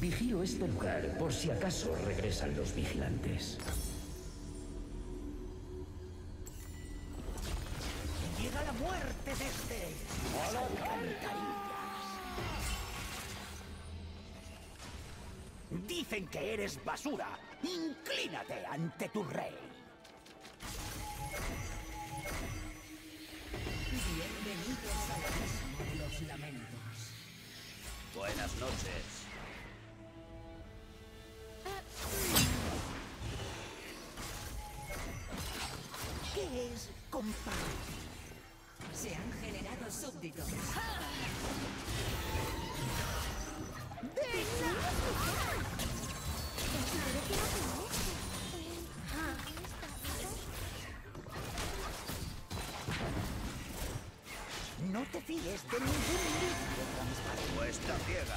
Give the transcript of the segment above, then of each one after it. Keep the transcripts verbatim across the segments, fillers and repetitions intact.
Vigilo este lugar por si acaso regresan los vigilantes. Llega la muerte desde las alcantarillas. Dicen que eres basura. Inclínate ante tu rey. Bienvenidos al abismo de los lamentos. Buenas noches. ¿Qué es compartir? Se han generado súbditos. No te fíes de ningún libro transparente. Cuesta ciega.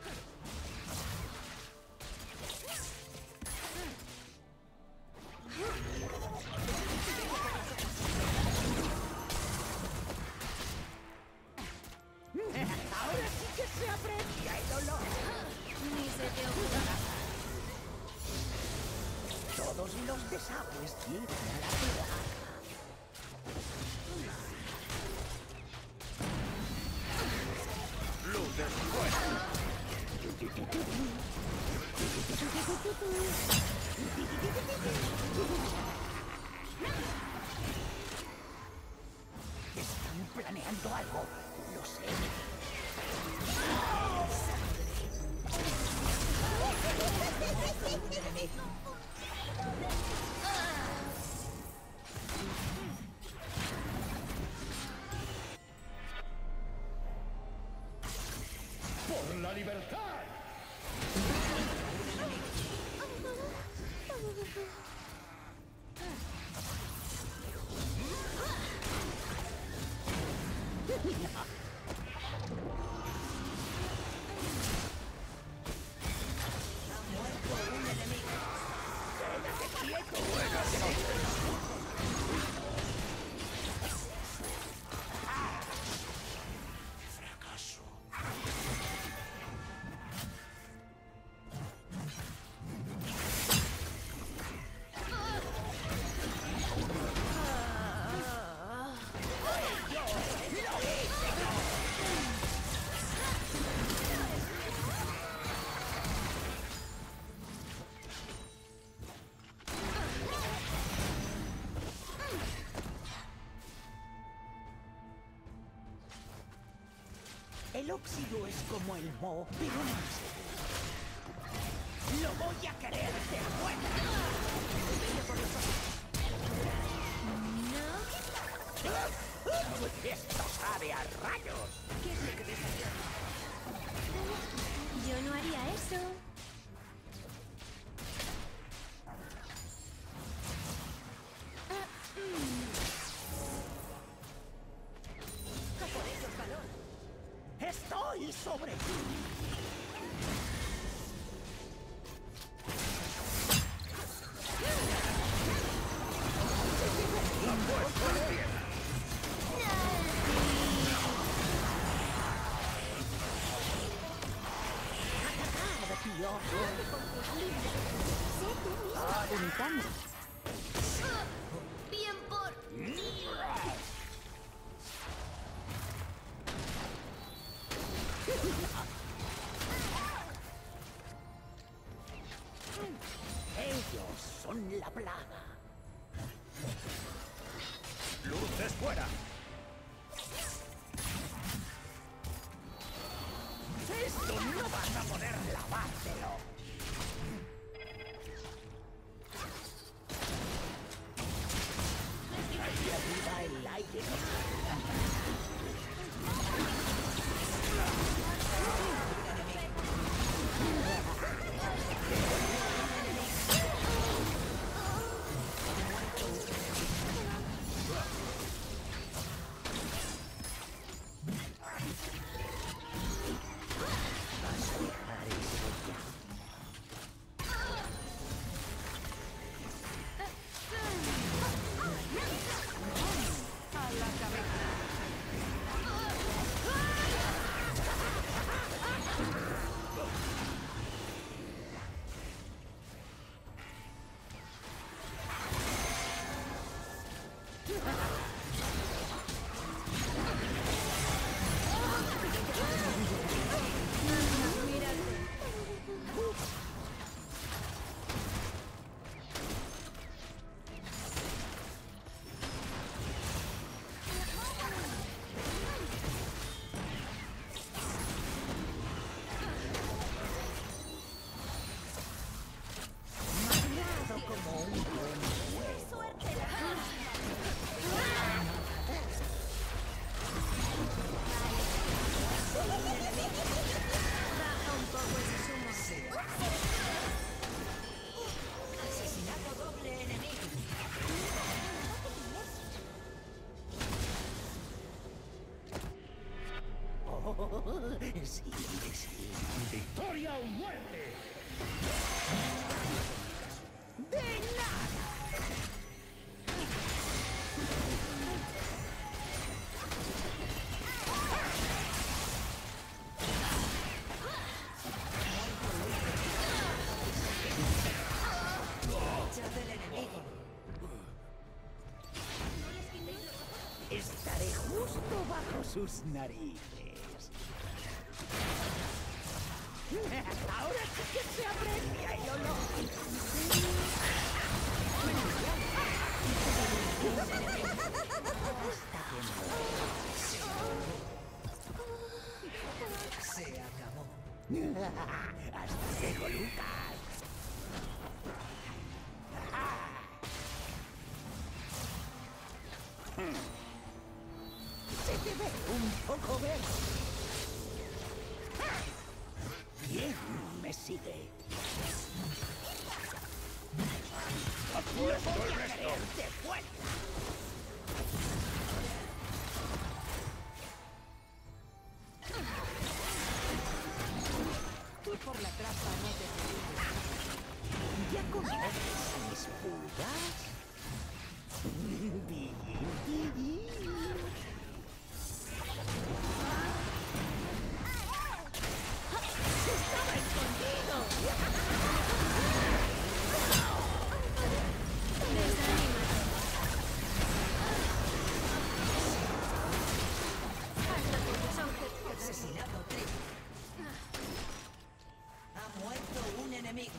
Ahora sí que se aprecia el olor. Ni se te ocurra. Todos los desagües llegan a la plaga. Luces fuera. Están planeando algo. Lo sé. ¡Por la libertad! El óxido es como el moho, pero más. Lo voy a querer de vuelta. No. Esto sabe a rayos. ¿Qué es lo que deseas? Yo no haría eso. ¡A por ellos, balón! Estoy sobre ti. La puesta en pie. Atacar, tío. Sé tú mismo. Apuntando. Bien por ti. Ellos son la plaga. Luces fuera. Esto no vas a poder lavártelo. Ahí arriba el aire. ¡A la cabeza! sí, sí. ¡Victoria o muerte! ¡De nada! Flecha del enemigo. Estaré justo bajo sus narices. Ahora sí que se aprecia el olor. Se acabó. Hasta luego, Lucas. Se te ve un poco verde. Bien, me sigue. No voy a creerte fuerza. Tú por la trampa no te preocupes. ¿Ya conoces mis pulgas? Bien, bien. ¡Estaba escondido! Asesinato triple. Ha muerto un enemigo.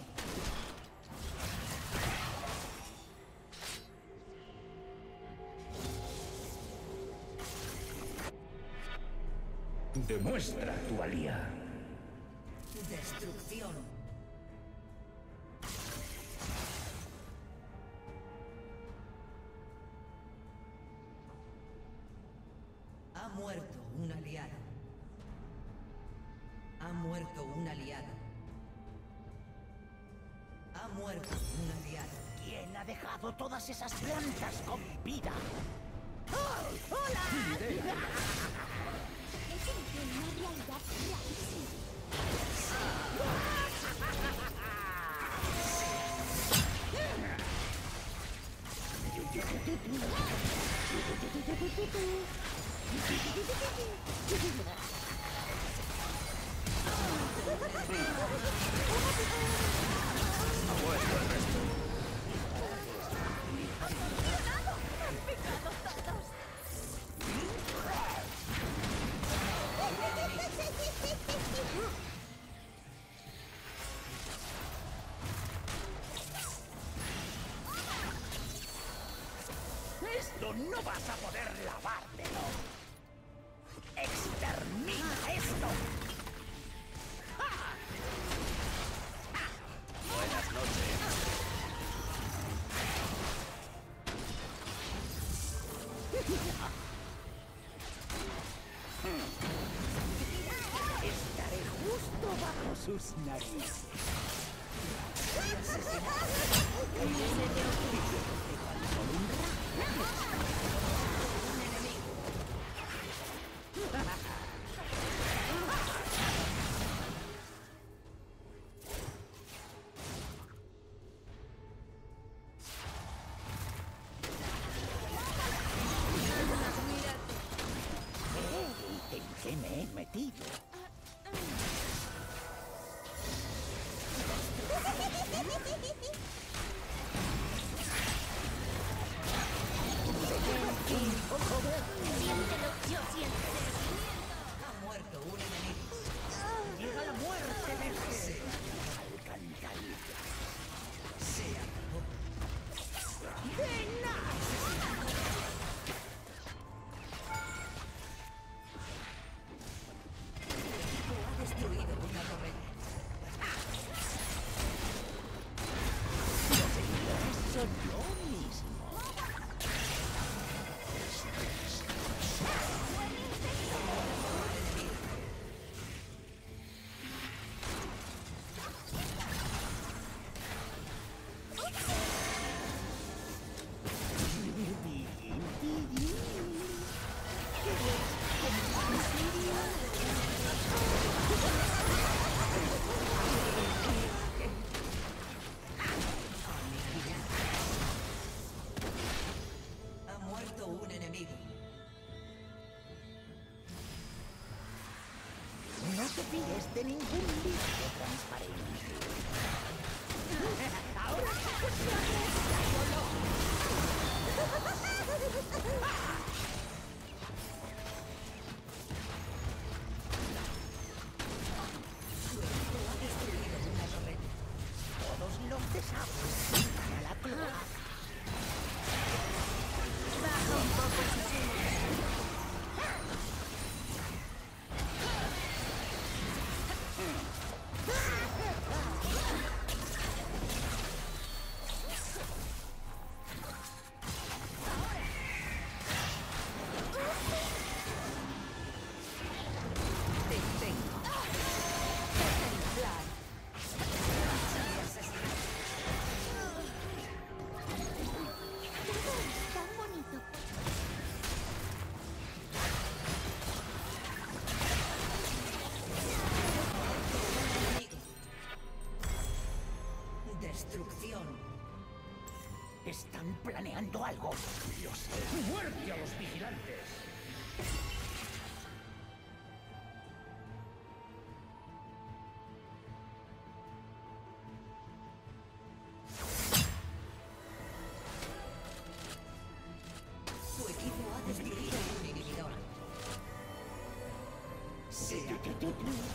Demuestra tu valía. Destrucción. Ha muerto un aliado. Ha muerto un aliado. Ha muerto un aliado. ¿Quién ha dejado todas esas plantas con vida? ¡Oh, ¡Hola! Eso es una realidad rarísima. Ha muerto el resto. ¡Esto no vas a poder lavártelo! ¡Extermina esto! Buenas noches. Estaré justo bajo sus narices. ¿En qué me he metido? Siéntelo, yo siento. Ha muerto un enemigo. Llega la muerte de ese alcantarilla. Se acabó. ¡De nada! de ningún líquido transparente. Ahora sí cuestiones ya dolor. Todos los desagües llevan a la cloaca. Baja un poco sus humos. Tan bonito. Destrucción. Están planeando algo. Lo sé. ¡Muerte a los vigilantes! Tu equipo ha destruido un inhibidor. Se acabó.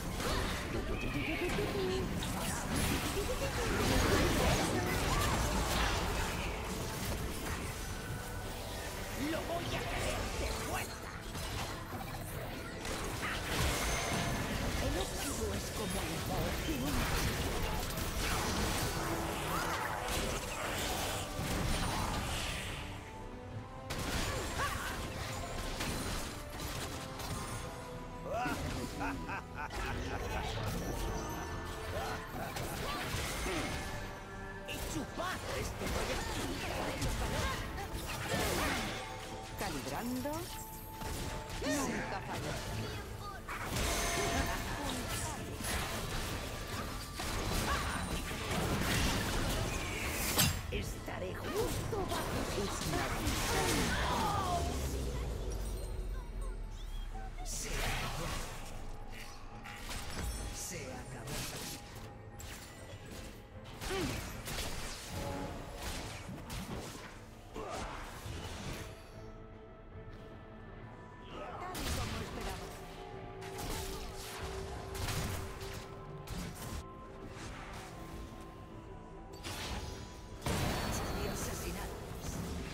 Lo voy a querer de vuelta. El óxido es como el moho. Y chupar este proyectil. Calibrando. Nunca falló. Estaré justo bajo sus narices. Se acabó. Se acabó. Tal y como esperaba. Y asesinados.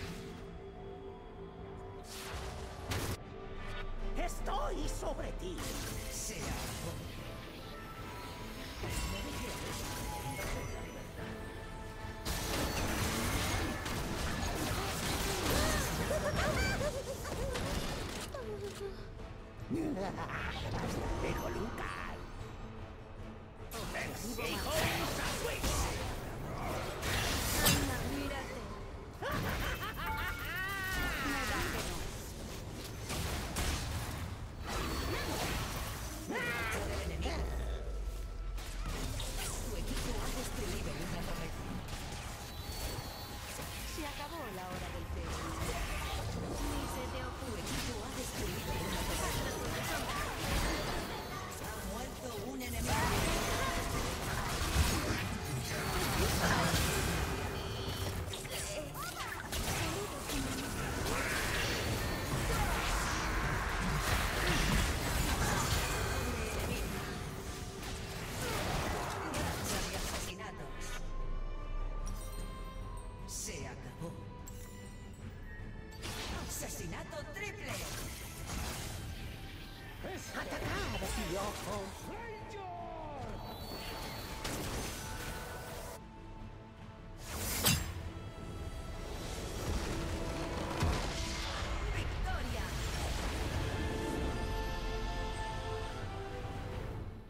Estoy sobre ti. Se acabó. Hasta luego, Lucas. Exijo un sándwich. Anda, mírate. Me da que no. Del enemigo. Tu equipo ha destruido una torreta. Se acabó la hora del té. Ni se te Tu ocurre. equipo ha destruido una torreta. Ha muerto un enemigo. Racha de asesinatos. Se acabó. Asesinato triple. ¡Atacar, piojos!